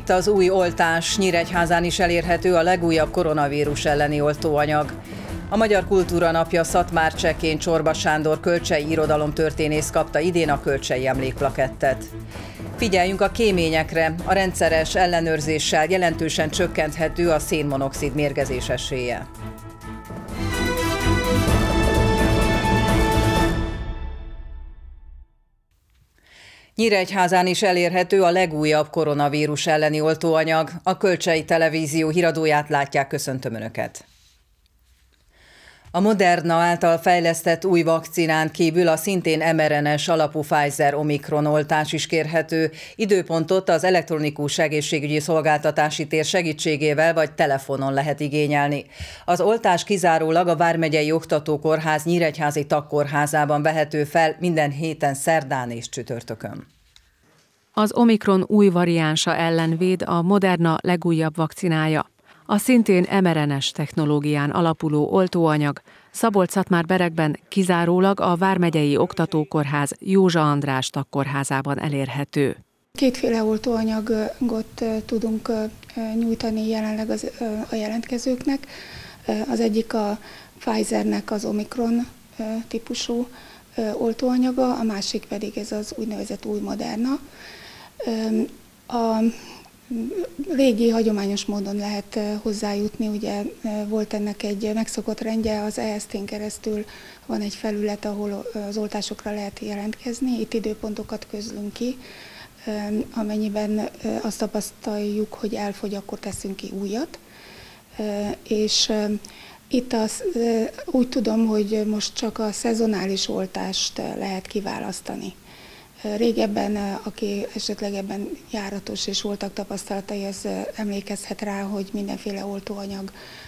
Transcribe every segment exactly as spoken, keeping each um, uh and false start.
Itt az új oltás, Nyíregyházán is elérhető a legújabb koronavírus elleni oltóanyag. A Magyar Kultúra Napja Szatmár-Csekén Csorba Sándor kölcsei irodalomtörténész kapta idén a kölcsei emlékplakettet. Figyeljünk a kéményekre, a rendszeres ellenőrzéssel jelentősen csökkenthető a szénmonoxid mérgezés esélye. Nyíregyházán is elérhető a legújabb koronavírus elleni oltóanyag. A Kölcsei Televízió híradóját látják, köszöntöm Önöket! A Moderna által fejlesztett új vakcinán kívül a szintén em er en es alapú Pfizer Omikron oltás is kérhető. Időpontot az elektronikus egészségügyi szolgáltatási tér segítségével vagy telefonon lehet igényelni. Az oltás kizárólag a Vármegyei Oktatókórház Nyíregyházi Tagkórházában vehető fel minden héten szerdán és csütörtökön. Az Omikron új variánsa ellen véd a Moderna legújabb vakcinája. A szintén em er en es technológián alapuló oltóanyag Szabolcs-Szatmár-Berekben kizárólag a Vármegyei Oktatókórház Józsa András Tagkórházában elérhető. Kétféle oltóanyagot tudunk nyújtani jelenleg az, a jelentkezőknek. Az egyik a Pfizernek az Omikron típusú oltóanyaga, a másik pedig ez az úgynevezett új Moderna. A régi, hagyományos módon lehet hozzájutni, ugye volt ennek egy megszokott rendje, az e es té-n keresztül van egy felület, ahol az oltásokra lehet jelentkezni, itt időpontokat közlünk ki, amennyiben azt tapasztaljuk, hogy elfogy, akkor teszünk ki újat, és itt az, úgy tudom, hogy most csak a szezonális oltást lehet kiválasztani. Régebben, aki esetleg ebben járatos és voltak tapasztalatai, az emlékezhet rá, hogy mindenféle oltóanyag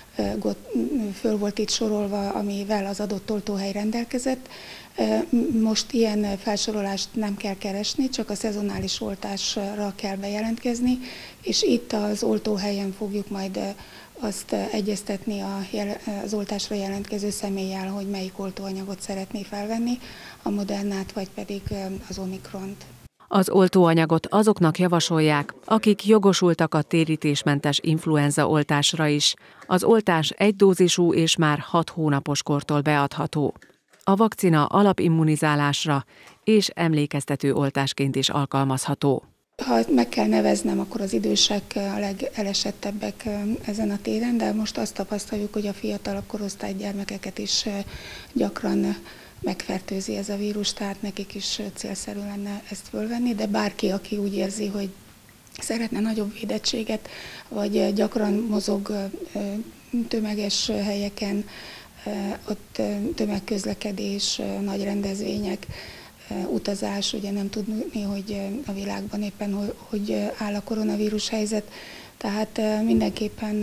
föl volt itt sorolva, amivel az adott oltóhely rendelkezett. Most ilyen felsorolást nem kell keresni, csak a szezonális oltásra kell bejelentkezni, és itt az oltóhelyen fogjuk majd azt egyeztetni az oltásra jelentkező személlyel, hogy melyik oltóanyagot szeretné felvenni, a Modernát vagy pedig az Omikront. Az oltóanyagot azoknak javasolják, akik jogosultak a térítésmentes influenza oltásra is. Az oltás egydózisú és már hat hónapos kortól beadható. A vakcina alapimmunizálásra és emlékeztető oltásként is alkalmazható. Ha meg kell neveznem, akkor az idősek a legelesettebbek ezen a téren, de most azt tapasztaljuk, hogy a fiatalabb korosztály gyermekeket is gyakran megfertőzi ez a vírus, tehát nekik is célszerű lenne ezt fölvenni, de bárki, aki úgy érzi, hogy szeretne nagyobb védettséget, vagy gyakran mozog tömeges helyeken, ott tömegközlekedés, nagy rendezvények, utazás, ugye nem tudni, hogy a világban éppen hogy áll a koronavírus helyzet, tehát mindenképpen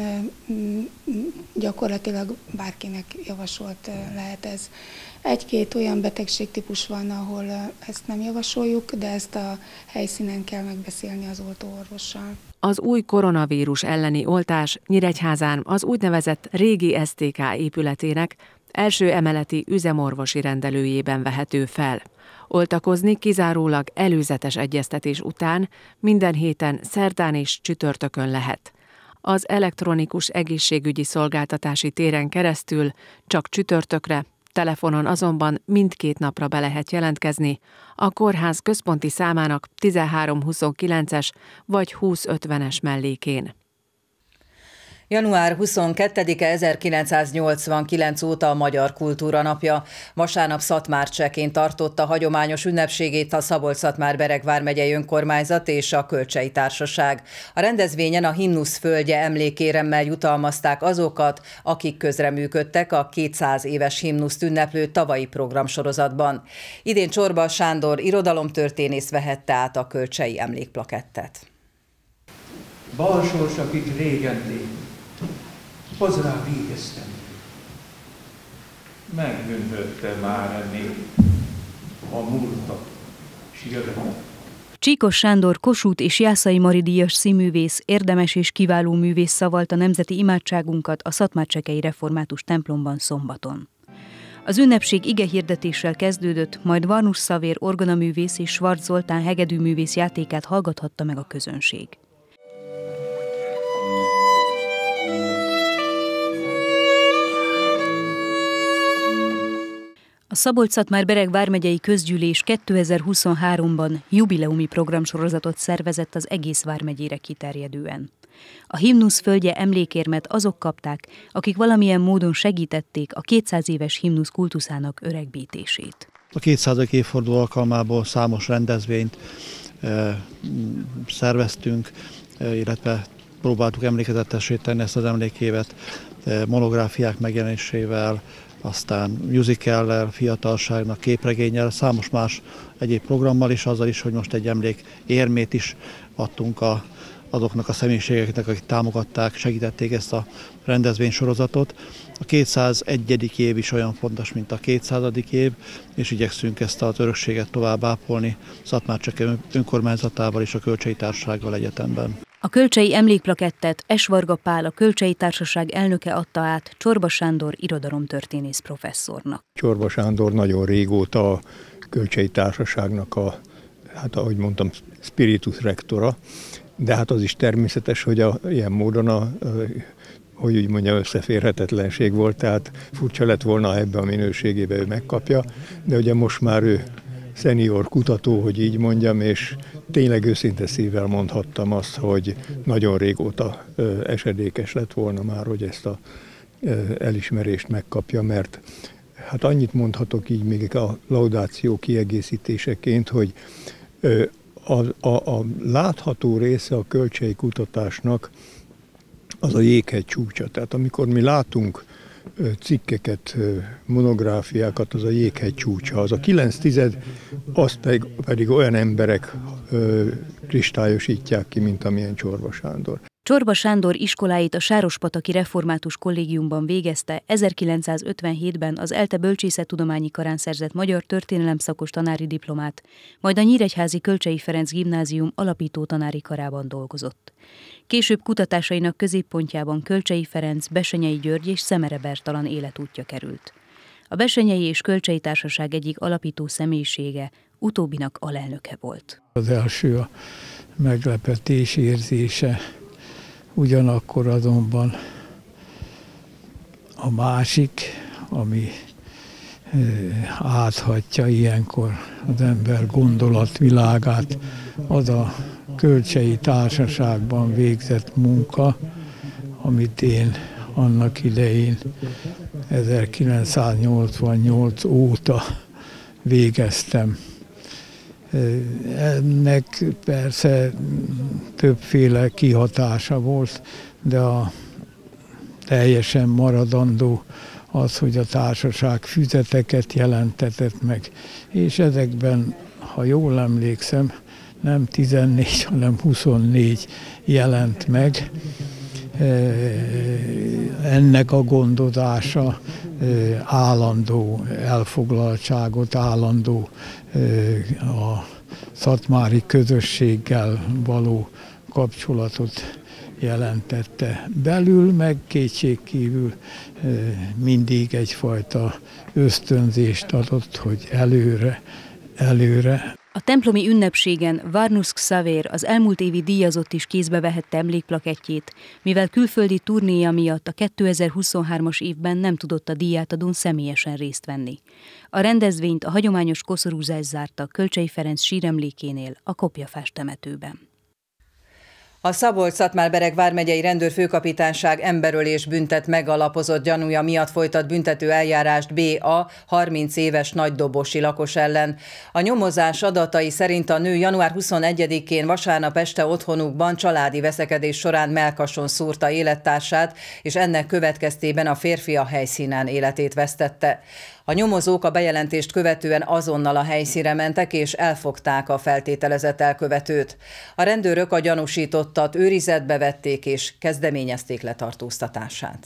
gyakorlatilag bárkinek javasolt lehet ez. Egy-két olyan betegségtípus van, ahol ezt nem javasoljuk, de ezt a helyszínen kell megbeszélni az oltóorvossal. Az új koronavírus elleni oltás Nyíregyházán az úgynevezett régi es té ká épületének első emeleti üzemorvosi rendelőjében vehető fel. Oltakozni kizárólag előzetes egyeztetés után minden héten szerdán és csütörtökön lehet. Az elektronikus egészségügyi szolgáltatási téren keresztül csak csütörtökre, telefonon azonban mindkét napra be lehet jelentkezni, a kórház központi számának tizenhárom huszonkilences vagy húsz ötvenes mellékén. január huszonkettedike ezerkilencszáznyolcvankilenc óta a Magyar Kultúra Napja. Vasárnap Szatmár-Csekén tartotta hagyományos ünnepségét a Szabolcs-Szatmár-Bereg vármegyei önkormányzat és a Kölcsei Társaság. A rendezvényen a himnusz földje emlékéremmel jutalmazták azokat, akik közreműködtek a kétszáz éves himnuszt ünneplő tavalyi programsorozatban. Idén Csorba Sándor irodalomtörténész vehette át a kölcsei emlékplakettet. Balsors, akik régen lép, hozz rá végeztem. Megbűnhötte már a nép a múltat, s jövőt. Csíkos Sándor Kossuth és Jászai Mari díjas színművész, érdemes és kiváló művész szavalta nemzeti imádságunkat a Szatmár-Csekei Református templomban szombaton. Az ünnepség igehirdetéssel kezdődött, majd Varnus Szavér orgonaművész és Schwarz Zoltán hegedűművész játékát hallgathatta meg a közönség. A Szabolcs-Szatmár-Bereg vármegyei közgyűlés kétezer-huszonháromban jubileumi programsorozatot szervezett az egész vármegyére kiterjedően. A Himnusz földje emlékérmet azok kapták, akik valamilyen módon segítették a kétszáz éves himnusz kultuszának öregbítését. A kétszázadik évforduló alkalmából számos rendezvényt e, szerveztünk, e, illetve próbáltuk emlékezetessé tenni ezt az emlékévet e, monográfiák megjelenésével, aztán musicallel, fiatalságnak, képregénnyel, számos más egyéb programmal is, azzal is, hogy most egy emlék érmét is adtunk a, azoknak a személyiségeknek, akik támogatták, segítették ezt a rendezvénysorozatot. A kétszázegyedik év is olyan fontos, mint a kétszázadik év, és igyekszünk ezt az örökséget tovább ápolni Szatmárcseke önkormányzatával és a Kölcsei Társasággal egyetemben. A kölcsei emlékplakettet Es. Varga Pál, a Kölcsei Társaság elnöke adta át Csorba Sándor irodalomtörténész professzornak. Csorba Sándor nagyon régóta a Kölcsei Társaságnak a, hát ahogy mondtam, spiritus rectora, de hát az is természetes, hogy a, ilyen módon a, a hogy úgy mondja, összeférhetetlenség volt, tehát furcsa lett volna, ebbe a minőségébe ő megkapja, de ugye most már ő szenior kutató, hogy így mondjam, és tényleg őszinte szívvel mondhattam azt, hogy nagyon régóta esedékes lett volna már, hogy ezt a elismerést megkapja, mert hát annyit mondhatok így még a laudáció kiegészítéseként, hogy a, a, a látható része a kölcsei kutatásnak az a jéghegy csúcsa. Tehát amikor mi látunk cikkeket, monográfiákat, az a jéghegy csúcsa. Az a kilenc tized, azt pedig, pedig olyan emberek ö, kristályosítják ki, mint amilyen Csorba Sándor. Csorba Sándor iskoláit a Sárospataki Református Kollégiumban végezte, ezerkilencszázötvenhétben az ELTE Bölcsészettudományi Karán szerzett magyar történelem szakos tanári diplomát, majd a Nyíregyházi Kölcsei Ferenc Gimnázium alapító tanári karában dolgozott. Később kutatásainak középpontjában Kölcsei Ferenc, Bessenyei György és Szemere Bertalan életútja került. A Bessenyei és Kölcsei Társaság egyik alapító személyisége, utóbbinak alelnöke volt. Az első a meglepetés érzése, ugyanakkor azonban a másik, ami áthatja ilyenkor az ember gondolatvilágát, az a Kölcsei Társaságban végzett munka, amit én annak idején ezerkilencszáznyolcvannyolc óta végeztem. Ennek persze többféle kihatása volt, de a teljesen maradandó az, hogy a társaság füzeteket jelentetett meg, és ezekben, ha jól emlékszem, nem tizennégy, hanem huszonnégy jelent meg. Ennek a gondozása állandó elfoglaltságot, állandó a szatmári közösséggel való kapcsolatot jelentette. Belül meg kétségkívül mindig egyfajta ösztönzést adott, hogy előre, előre. A templomi ünnepségen Varnus Xavér, az elmúlt évi díjazott is kézbe vehette emlékplakettjét, mivel külföldi turnéja miatt a kétezer-huszonhármas évben nem tudott a díjátadón személyesen részt venni. A rendezvényt a hagyományos koszorúzás zárta Kölcsei Ferenc síremlékénél, a Kopjafás temetőben. A Szabolcs-Szatmár-Bereg vármegyei rendőrfőkapitányság emberölés büntet megalapozott gyanúja miatt folytat büntető eljárást B A harminc éves nagydobosi lakos ellen. A nyomozás adatai szerint a nő január huszonegyedikén vasárnap este otthonukban családi veszekedés során mellkason szúrta élettársát, és ennek következtében a férfi a helyszínen életét vesztette. A nyomozók a bejelentést követően azonnal a helyszínre mentek és elfogták a feltételezett elkövetőt. A rendőrök a gyanúsítottat őrizetbe vették és kezdeményezték letartóztatását.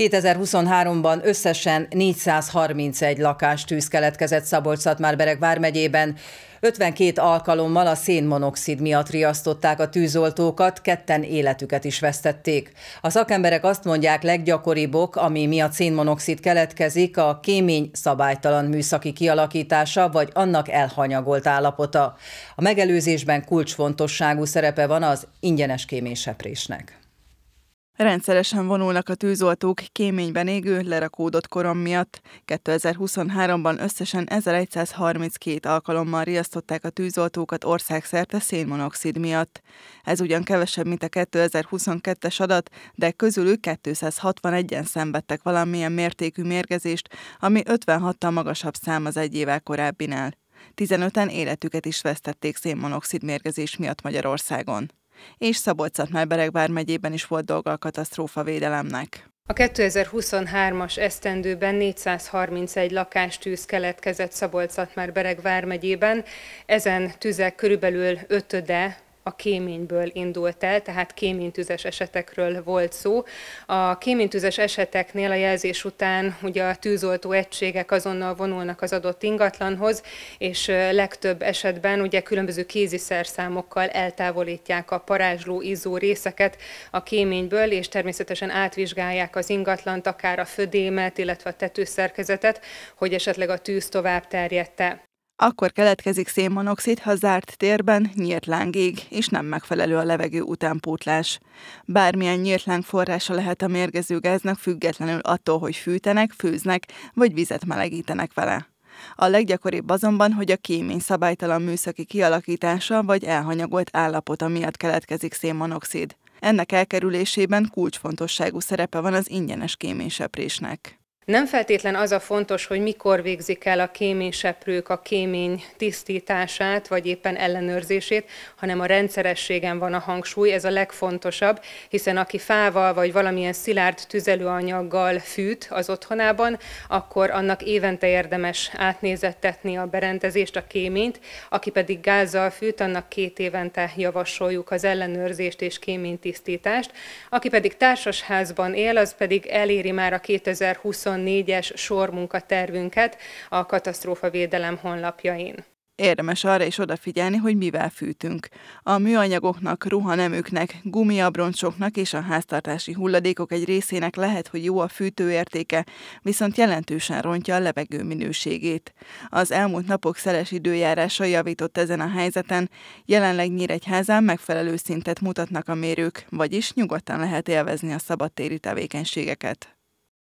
kétezer-huszonháromban összesen négyszázharmincegy lakástűz keletkezett Szabolcs-Szatmár-Bereg vármegyében. ötvenkét alkalommal a szénmonoxid miatt riasztották a tűzoltókat, ketten életüket is vesztették. A szakemberek azt mondják, leggyakoribb ok, ami miatt szénmonoxid keletkezik, a kémény szabálytalan műszaki kialakítása vagy annak elhanyagolt állapota. A megelőzésben kulcsfontosságú szerepe van az ingyenes kéményseprésnek. Rendszeresen vonulnak a tűzoltók kéményben égő, lerakódott korom miatt. kétezer-huszonháromban összesen ezeregyszázharminckét alkalommal riasztották a tűzoltókat országszerte szénmonoxid miatt. Ez ugyan kevesebb, mint a kétezer-huszonkettes adat, de közülük kétszázhatvanegyen szenvedtek valamilyen mértékű mérgezést, ami ötvenhattal magasabb szám az egy évvel korábbinál. tizenöten életüket is vesztették szénmonoxid mérgezés miatt Magyarországon. És Szabolcs-Szatmár-Bereg vármegyében is volt dolga a katasztrófavédelemnek. A kétezer-huszonhármas esztendőben négyszázharmincegy lakástűz keletkezett Szabolcs-Szatmár-Bereg vármegyében. Ezen tüzek körülbelül ötöde a kéményből indult el, tehát kéménytüzes esetekről volt szó. A kéménytüzes eseteknél a jelzés után ugye a tűzoltó egységek azonnal vonulnak az adott ingatlanhoz, és legtöbb esetben ugye különböző kéziszerszámokkal eltávolítják a parázsló, izzó részeket a kéményből, és természetesen átvizsgálják az ingatlant, akár a födémet, illetve a tetőszerkezetet, hogy esetleg a tűz tovább terjedte. Akkor keletkezik szénmonoxid, ha zárt térben nyílt láng ég, és nem megfelelő a levegő utánpótlás. Bármilyen nyílt láng forrása lehet a mérgező gáznak, függetlenül attól, hogy fűtenek, főznek, vagy vizet melegítenek vele. A leggyakoribb azonban, hogy a kémény szabálytalan műszaki kialakítása vagy elhanyagolt állapota miatt keletkezik szénmonoxid. Ennek elkerülésében kulcsfontosságú szerepe van az ingyenes kéményseprésnek. Nem feltétlen az a fontos, hogy mikor végzik el a kéményseprők a kémény tisztítását, vagy éppen ellenőrzését, hanem a rendszerességen van a hangsúly, ez a legfontosabb, hiszen aki fával vagy valamilyen szilárd tüzelőanyaggal fűt az otthonában, akkor annak évente érdemes átnézettetni a berendezést, a kéményt, aki pedig gázzal fűt, annak két évente javasoljuk az ellenőrzést és kéménytisztítást, aki pedig társasházban él, az pedig eléri már a kétezer-huszonnégyes sormunkatervünket a katasztrófavédelem honlapjain. Érdemes arra is odafigyelni, hogy mivel fűtünk. A műanyagoknak, ruhaneműknek, gumiabroncsoknak és a háztartási hulladékok egy részének lehet, hogy jó a fűtőértéke, viszont jelentősen rontja a levegő minőségét. Az elmúlt napok szeles időjárása javított ezen a helyzeten, jelenleg Nyíregyházán megfelelő szintet mutatnak a mérők, vagyis nyugodtan lehet élvezni a szabadtéri tevékenységeket.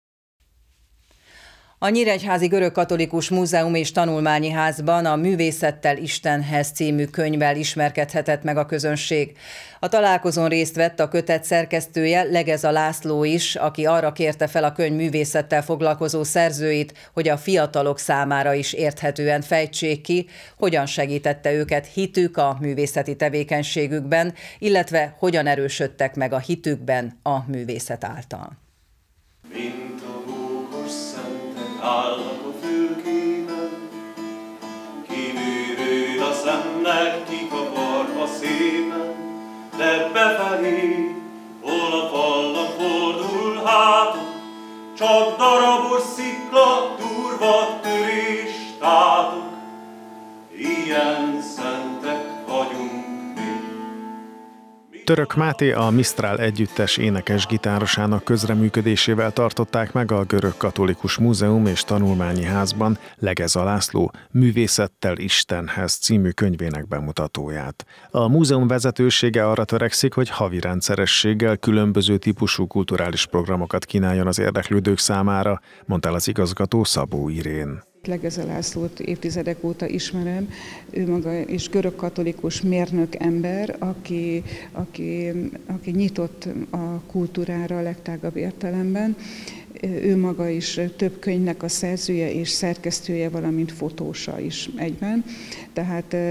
A Nyíregyházi Görögkatolikus Múzeum és Tanulmányi Házban a Művészettel Istenhez című könyvvel ismerkedhetett meg a közönség. A találkozón részt vett a kötet szerkesztője, Legeza László is, aki arra kérte fel a könyv művészettel foglalkozó szerzőit, hogy a fiatalok számára is érthetően fejtsék ki, hogyan segítette őket hitük a művészeti tevékenységükben, illetve hogyan erősödtek meg a hitükben a művészet által. Állnak a fülkében, kívülről a szemnek kikaparva szépen, de befelé, hol a falnak fordul hátunk, csak darabos szikla, durva törés tátunk, ilyen szentek vagyunk mi. Török Máté a Mistral együttes énekes-gitárosának közreműködésével tartották meg a Görögkatolikus Múzeum és Tanulmányi Házban Legeza László Művészettel Istenhez című könyvének bemutatóját. A múzeum vezetősége arra törekszik, hogy havi rendszerességgel különböző típusú kulturális programokat kínáljon az érdeklődők számára, mondta az igazgató Szabó Irén. Legeza Lászlót évtizedek óta ismerem, ő maga is görögkatolikus mérnök ember, aki, aki, aki nyitott a kultúrára a legtágabb értelemben. Ő maga is több könyvnek a szerzője és szerkesztője, valamint fotósa is egyben. Tehát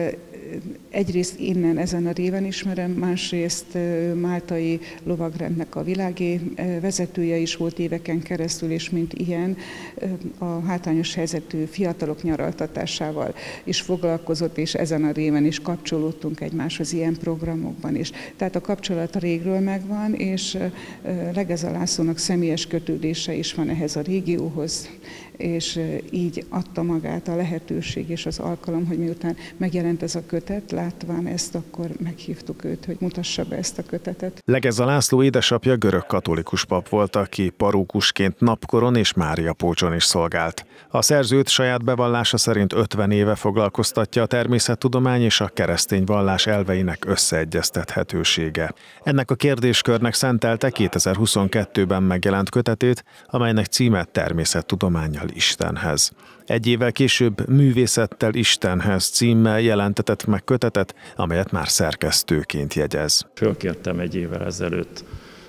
egyrészt innen ezen a réven ismerem, másrészt máltai lovagrendnek a világi vezetője is volt éveken keresztül, és mint ilyen a hátrányos helyzetű fiatalok nyaraltatásával is foglalkozott, és ezen a réven is kapcsolódtunk egymáshoz ilyen programokban is. Tehát a kapcsolat a régről megvan, és Legeza Lászlónak személyes kötődése is van ehhez a régióhoz, és így adta magát a lehetőség és az alkalom, hogy miután megjelent ez a kötet, látván ezt, akkor meghívtuk őt, hogy mutassa be ezt a kötetet. Legeza László édesapja görög katolikus pap volt, aki parókusként Napkoron és Máriapócson is szolgált. A szerzőt saját bevallása szerint ötven éve foglalkoztatja a természettudomány és a keresztény vallás elveinek összeegyeztethetősége. Ennek a kérdéskörnek szentelte kétezer-huszonkettőben megjelent kötetét, amelynek címe Természettudománnyal Istenhez. Egy évvel később Művészettel Istenhez címmel jelentetett meg kötetet, amelyet már szerkesztőként jegyez. Fölkértem egy évvel ezelőtt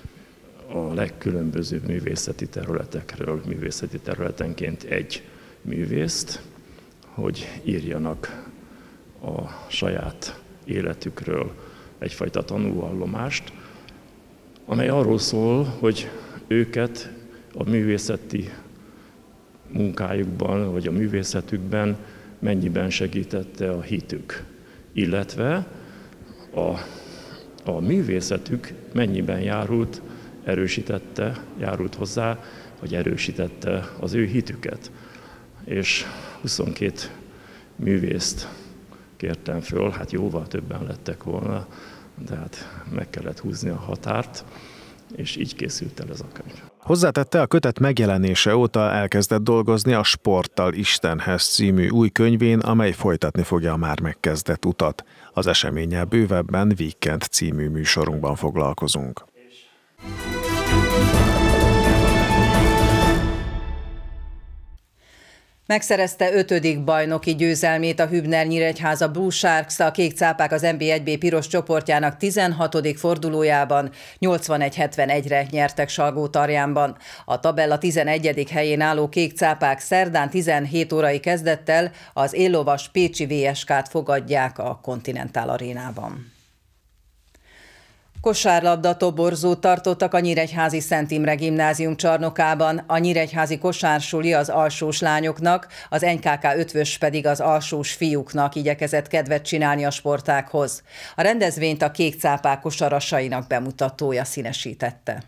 a legkülönbözőbb művészeti területekről, művészeti területenként egy művészt, hogy írjanak a saját életükről egyfajta tanúvallomást, amely arról szól, hogy őket a művészeti munkájukban, vagy a művészetükben mennyiben segítette a hitük, illetve a, a művészetük mennyiben járult, erősítette, járult hozzá, vagy erősítette az ő hitüket. És huszonkét művészt kértem föl, hát jóval többen lettek volna, de hát meg kellett húzni a határt, és így készült el ez a könyv. Hozzátette, a kötet megjelenése óta elkezdett dolgozni a Sporttal Istenhez című új könyvén, amely folytatni fogja a már megkezdett utat. Az eseménnyel bővebben Weekend című műsorunkban foglalkozunk. Megszerezte ötödik bajnoki győzelmét a Hübner Nyíregyháza Blue Sharks, a kék cápák az en bé egy bé piros csoportjának tizenhatodik fordulójában nyolcvanegy hetvenegyre nyertek Salgótarjánban. A tabella tizenegyedik helyén álló kék cápák szerdán tizenhét órai kezdettel az éllovas pécsi vé es ká-t fogadják a Continental Arénában. Kosárlabda toborzót tartottak a nyíregyházi Szent Imre Gimnázium csarnokában, a nyíregyházi kosársuli az alsós lányoknak, az en ká ká ötvös pedig az alsós fiúknak igyekezett kedvet csinálni a sportághoz. A rendezvényt a kék cápák kosarasainak bemutatója színesítette.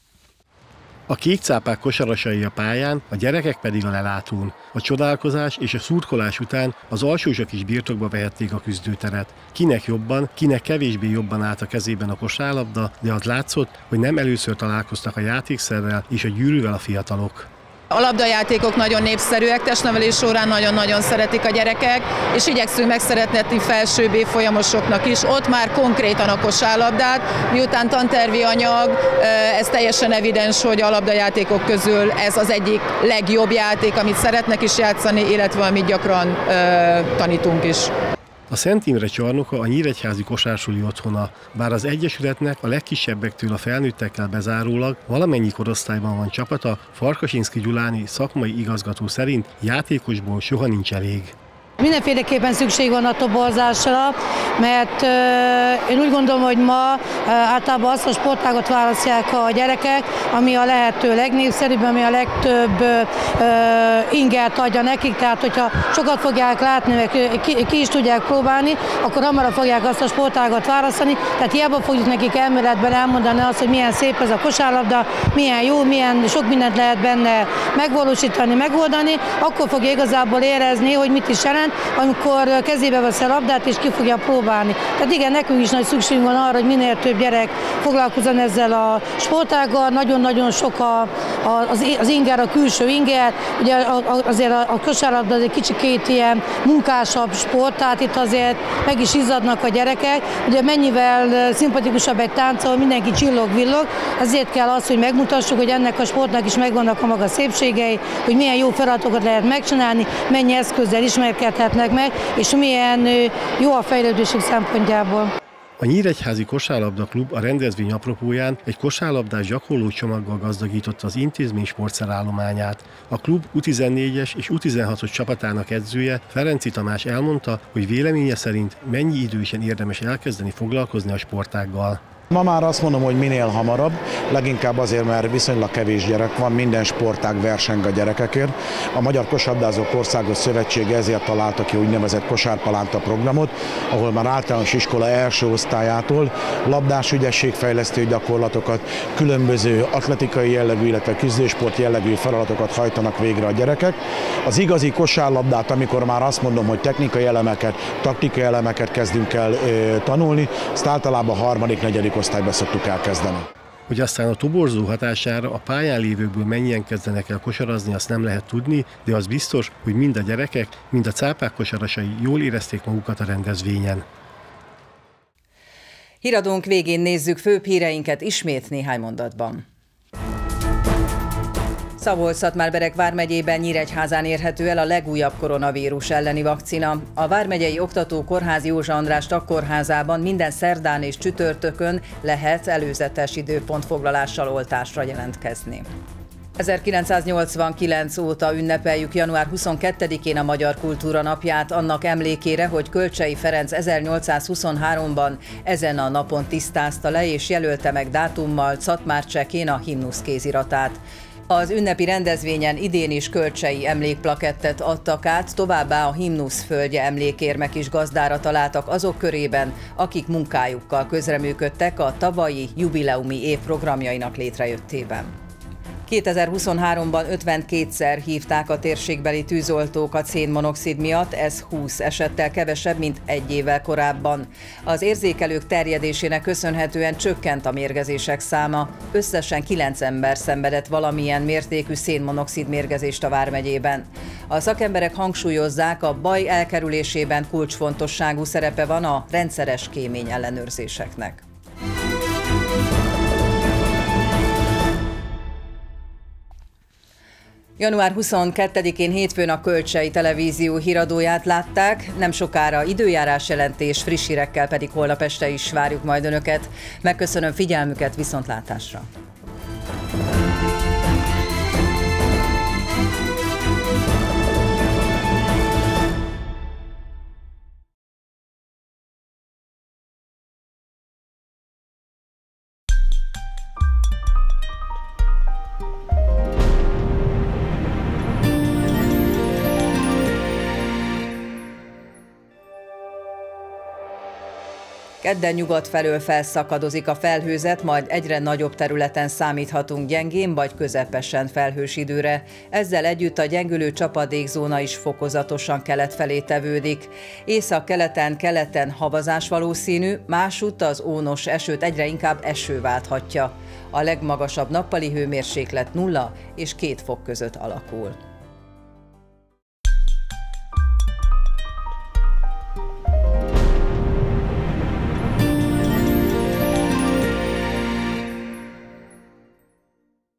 A kék cápák kosarasai a pályán, a gyerekek pedig a lelátón. A csodálkozás és a szurkolás után az alsósok is birtokba vehették a küzdőteret. Kinek jobban, kinek kevésbé jobban állt a kezében a kosárlabda, de az látszott, hogy nem először találkoztak a játékszerrel és a gyűrűvel a fiatalok. A labdajátékok nagyon népszerűek, testnevelés során nagyon-nagyon szeretik a gyerekek, és igyekszünk megszeretni felsőbb évfolyamosoknak is. Ott már konkrétan a kosárlabdát, miután tantervi anyag, ez teljesen evidens, hogy a labdajátékok közül ez az egyik legjobb játék, amit szeretnek is játszani, illetve amit gyakran uh, tanítunk is. A Szent Imre csarnoka a nyíregyházi kosársuli otthona, bár az egyesületnek a legkisebbektől a felnőttekkel bezárólag valamennyi korosztályban van csapata, Farkasinszky Gyuláni szakmai igazgató szerint játékosból soha nincs elég. Mindenféleképpen szükség van a toborzásra, mert euh, én úgy gondolom, hogy ma euh, általában azt a sportágat választják a gyerekek, ami a lehető legnépszerűbb, ami a legtöbb euh, ingert adja nekik, tehát hogyha sokat fogják látni, meg ki, ki is tudják próbálni, akkor hamarabb fogják azt a sportágat választani, tehát hiába fogjuk nekik elméletben elmondani azt, hogy milyen szép ez a kosárlabda, milyen jó, milyen sok mindent lehet benne megvalósítani, megoldani, akkor fogja igazából érezni, hogy mit is jelent, amikor kezébe vesz a labdát és ki fogja próbálni. Tehát igen, nekünk is nagy szükségünk van arra, hogy minél több gyerek foglalkozzon ezzel a sportággal. Nagyon-nagyon sok a, a, az, az inger, a külső inger. Ugye azért a, a kosárlabda az egy kicsikét ilyen munkásabb sport, tehát itt azért meg is izzadnak a gyerekek. Ugye mennyivel szimpatikusabb egy tánc, ahol mindenki csillog-villog, azért kell az, hogy megmutassuk, hogy ennek a sportnak is megvannak a maga szépségei, hogy milyen jó feladatokat lehet megcsinálni, mennyi eszközzel ismerkedhetnek meg, és milyen jó a fejlődésük szempontjából. A Nyíregyházi Kosárlabda Klub a rendezvény apropóján egy kosárlabdás gyakorló csomaggal gazdagította az intézmény sportszerállományát. A klub U tizennégyes és U tizenhatos csapatának edzője, Ferenci Tamás elmondta, hogy véleménye szerint mennyi idősen érdemes elkezdeni foglalkozni a sportággal. Ma már azt mondom, hogy minél hamarabb, leginkább azért, mert viszonylag kevés gyerek van, minden sportág verseng a gyerekekért. A Magyar Kosárlabdázók Országos Szövetsége ezért találta ki úgynevezett kosárpalánta programot, ahol már általános iskola első osztályától labdás ügyességfejlesztő gyakorlatokat, különböző atletikai jellegű, illetve küzdősport jellegű feladatokat hajtanak végre a gyerekek. Az igazi kosárlabdát, amikor már azt mondom, hogy technikai elemeket, taktikai elemeket kezdünk el ö, tanulni, azt általában a harmadik, negyedik osztályba szoktuk elkezdeni. Hogy aztán a toborzó hatására a pályán lévőkből mennyien kezdenek el kosarazni, azt nem lehet tudni, de az biztos, hogy mind a gyerekek, mind a cápák kosarasai jól érezték magukat a rendezvényen. Híradónk végén nézzük főbb híreinket ismét néhány mondatban. Szabolcs-Szatmár-Bereg vármegyében Nyíregyházán érhető el a legújabb koronavírus elleni vakcina. A vármegyei oktatókórház Józsa András tagkórházában minden szerdán és csütörtökön lehet előzetes időpontfoglalással oltásra jelentkezni. ezerkilencszáznyolcvankilenc óta ünnepeljük január huszonkettedikén a Magyar Kultúra Napját, annak emlékére, hogy Kölcsey Ferenc ezernyolcszázhuszonháromban ezen a napon tisztázta le és jelölte meg dátummal Szatmárcsekén a himnusz kéziratát. Az ünnepi rendezvényen idén is kölcsei emlékplakettet adtak át, továbbá a himnusz földje emlékérmek is gazdára találtak azok körében, akik munkájukkal közreműködtek a tavalyi jubileumi év programjainak létrejöttében. kétezer-huszonháromban ötvenkétszer hívták a térségbeli tűzoltókat szénmonoxid miatt, ez húsz esettel kevesebb, mint egy évvel korábban. Az érzékelők terjedésének köszönhetően csökkent a mérgezések száma, összesen kilenc ember szenvedett valamilyen mértékű szénmonoxid mérgezést a vármegyében. A szakemberek hangsúlyozzák, a baj elkerülésében kulcsfontosságú szerepe van a rendszeres kémény ellenőrzéseknek. január huszonkettedikén hétfőn a Kölcsey Televízió híradóját látták, nem sokára időjárás jelentés, friss hírekkel pedig holnap este is várjuk majd Önöket. Megköszönöm figyelmüket, viszontlátásra! Kedden nyugat felől felszakadozik a felhőzet, majd egyre nagyobb területen számíthatunk gyengén vagy közepesen felhős időre. Ezzel együtt a gyengülő csapadékzóna is fokozatosan kelet felé tevődik. Észak-keleten, keleten havazás valószínű, másutt az ónos esőt egyre inkább eső válthatja. A legmagasabb nappali hőmérséklet nulla és két fok között alakul.